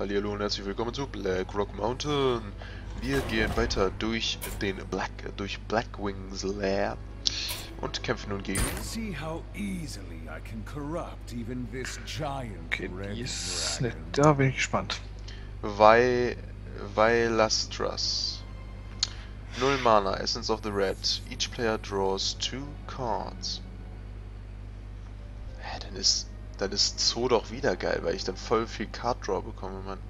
Hallihallo und herzlich willkommen zu Black Rock Mountain. Wir gehen weiter durch Blackwing's Lair und kämpfen nun gegen... Okay, die ist nett. Da bin ich gespannt. Vailastras. 0 Mana, Essence of the Red. Each player draws 2 cards. Hä, dann ist Zoo doch wieder geil, weil ich dann voll viel Card Draw bekomme, Mann.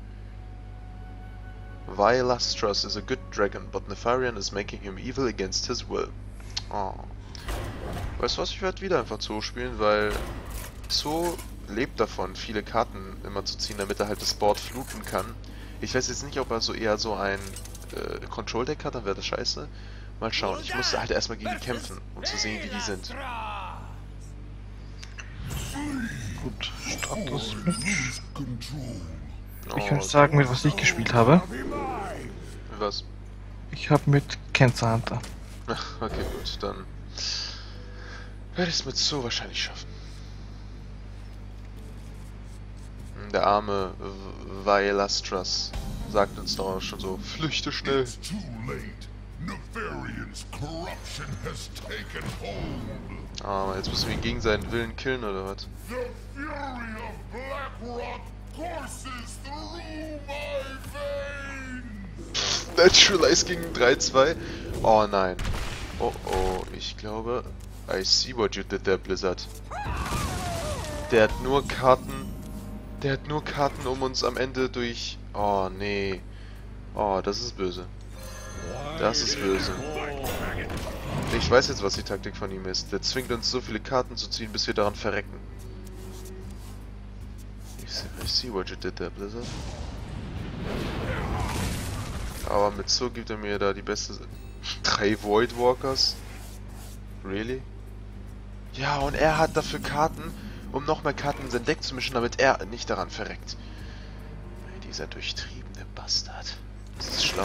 Vailastras is a good dragon, but Nefarian is making him evil against his will. Oh. Weißt du was, ich werde wieder einfach Zoo spielen, weil Zoo lebt davon, viele Karten immer zu ziehen, damit er halt das Board fluten kann. Ich weiß jetzt nicht, ob er so eher so ein Control-Deck hat, dann wäre das scheiße. Mal schauen, ich muss halt erstmal gegen die kämpfen, um zu sehen, wie die sind. Gut, Status mit. Ich kann sagen, mit was ich gespielt habe. Was? Ich habe mit Cancer Hunter. Ach, okay, gut, dann werde ich es mit so wahrscheinlich schaffen. Der arme Vailastras sagt uns doch auch schon so, flüchte schnell. Ah, jetzt müssen wir ihn gegen seinen Willen killen, oder was? Naturalize gegen 3-2. Oh nein. Oh oh, ich glaube, I see what you did there, Blizzard. Der hat nur Karten, um uns am Ende durch... Oh nee. Oh, das ist böse. Das ist böse. Ich weiß jetzt, was die Taktik von ihm ist. Der zwingt uns so viele Karten zu ziehen, bis wir daran verrecken. I see what you did there, Blizzard. Aber mit so gibt er mir da die beste... 3 Void Walkers? Really? Ja, und er hat dafür Karten, um noch mehr Karten in sein Deck zu mischen, damit er nicht daran verreckt. Dieser durchtriebene Bastard. Das ist schlau.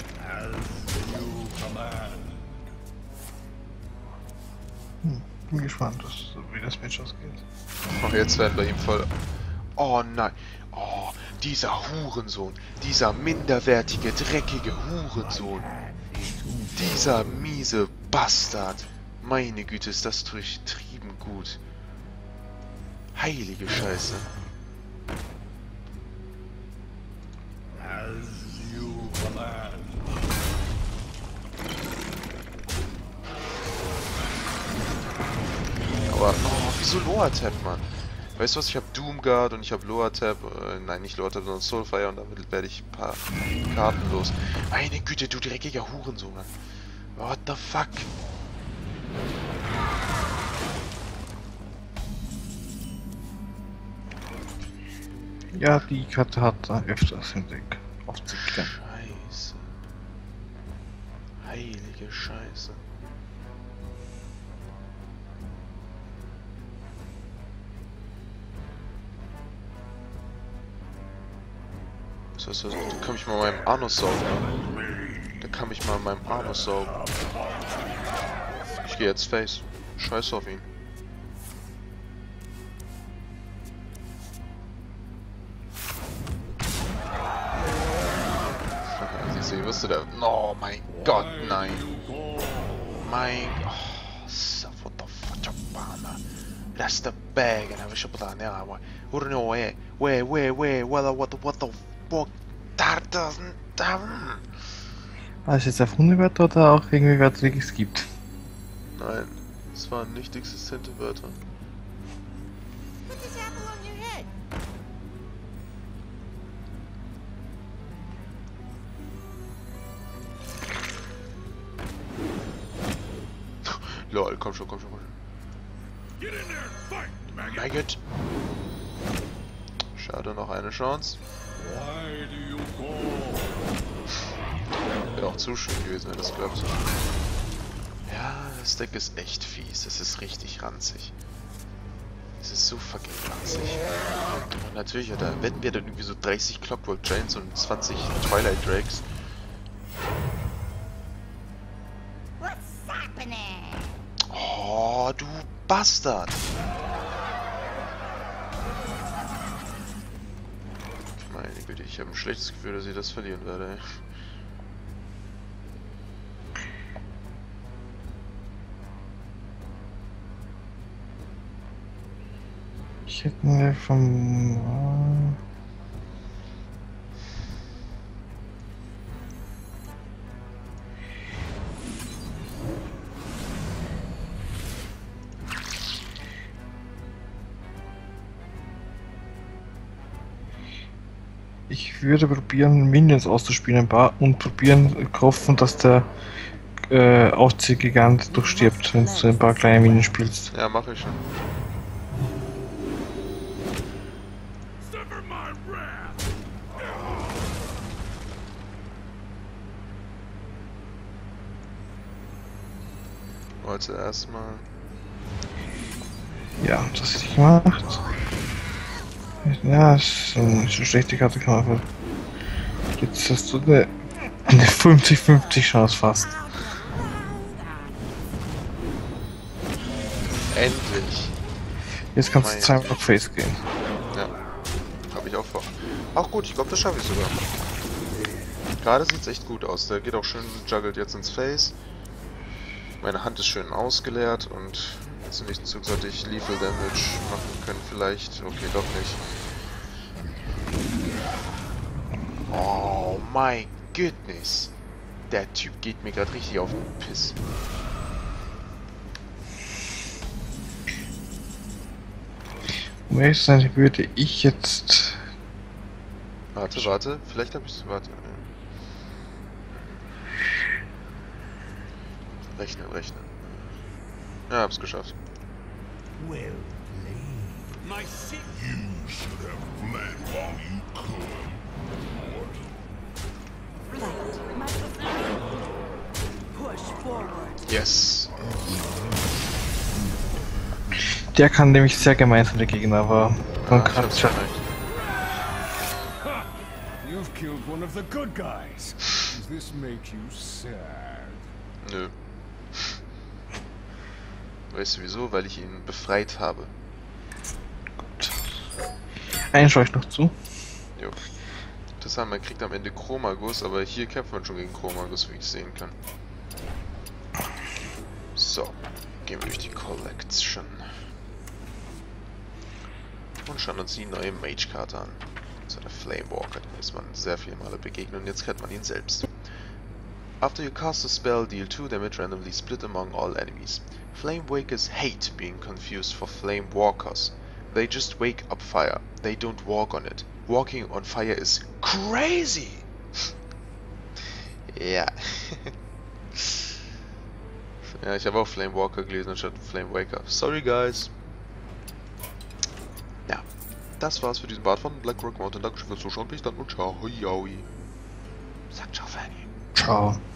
Bin gespannt, wie das Match ausgeht. Oh, jetzt werden wir ihm voll... Oh nein. Oh, dieser Hurensohn. Dieser minderwertige, dreckige Hurensohn. Dieser miese Bastard. Meine Güte, ist das durchtrieben gut. Heilige Scheiße. Aber, oh, wieso Lower Tap, Mann? Weißt du was, ich habe Doomguard und ich habe Lower Tap, nein, nicht Lower Tap, sondern Soulfire und damit werde ich ein paar Karten los. Meine Güte, du dreckiger Hurensohn, Mann. What the fuck? Ja, die Karte hat öfters im Deck. Oft dann. Scheiße. Heilige Scheiße. So, da kann ich mal meinem Anus saugen. Da kann ich mal meinem Anus saugen. Ich gehe jetzt Face. Scheiß auf ihn. Ich wusste der. Oh mein Gott, nein. Mein. Oh, so, what the fuck, Bana. That's the bag, and I wish I put that now. Who don't know where, what the fuck, that doesn't. War es jetzt auf Hundewörter oder auch irgendwie Wörter, die es gibt? Nein, es waren nicht existente Wörter. Put this apple on your head. Lol, komm schon. Maggot. Schade, noch eine Chance. Wäre auch zu schön gewesen, wenn das klappt. Ja, das Deck ist echt fies. Es ist richtig ranzig. Es ist so fucking ranzig. Und natürlich, da wetten wir dann irgendwie so 30 Clockwork Giants und 20 Twilight Drakes. What's happening? Oh, du Bastard! Meine bitte, ich habe ein schlechtes Gefühl, dass ich das verlieren werde. Ey. Ich hätte mir vom... Ich würde probieren, Minions auszuspielen ein paar und probieren, hoffen, dass der Aufziehgigant durchstirbt, wenn du ein paar kleine Minions spielst. Ja, mache ich schon. Also erstmal. Ja, das hätte ich gemacht. Ja, das ist eine schlechte Karte, kann man. Jetzt hast du eine 50-50 Chance fast. Endlich. Jetzt kannst du zweimal auf Face gehen. Ja, habe ich auch vor. Auch gut, ich glaube, das schaffe ich sogar. Gerade sieht es echt gut aus. Der geht auch schön, juggelt jetzt ins Face. Meine Hand ist schön ausgeleert und zum nächsten Zug sollte ich Lethal Damage machen können vielleicht. Okay, doch nicht. Oh my goodness. Der Typ geht mir gerade richtig auf den Piss. Um ehrlich zu sein, würde ich jetzt... Warte, vielleicht habe ich es. Warte. Rechnen. Ja, hab's geschafft. Well played. My sick. You should have fled while you could. Push forward. Yes. Der kann nämlich sehr gemein sein, der Gegner, aber man Ah, ich kann hab's schon. erreicht. You've killed one of the good guys. Does this make you sad? Nö. Weißt du wieso? Weil ich ihn befreit habe. Einen schaue ich noch zu. Jo. Interessant, man kriegt am Ende Chromagus, aber hier kämpft man schon gegen Chromagus, wie ich sehen kann. So, gehen wir durch die Collection. Und schauen uns die neue Mage-Karte an. So, der Flamewalker, den muss man sehr viele Male begegnen und jetzt kennt man ihn selbst. After you cast a spell, deal 2 damage randomly split among all enemies. Flamewakers hate being confused for Flamewalkers. They just wake up fire. They don't walk on it. Walking on fire is crazy! Ja. Ja, ich habe auch Flamewalker gelesen anstatt Flamewaker. Sorry, guys. Ja, das war's für diesen Part von Blackrock Mountain. Dankeschön fürs Zuschauen. Bis dann und ciao. Hoi. Sag ciao, Fanny. Ciao.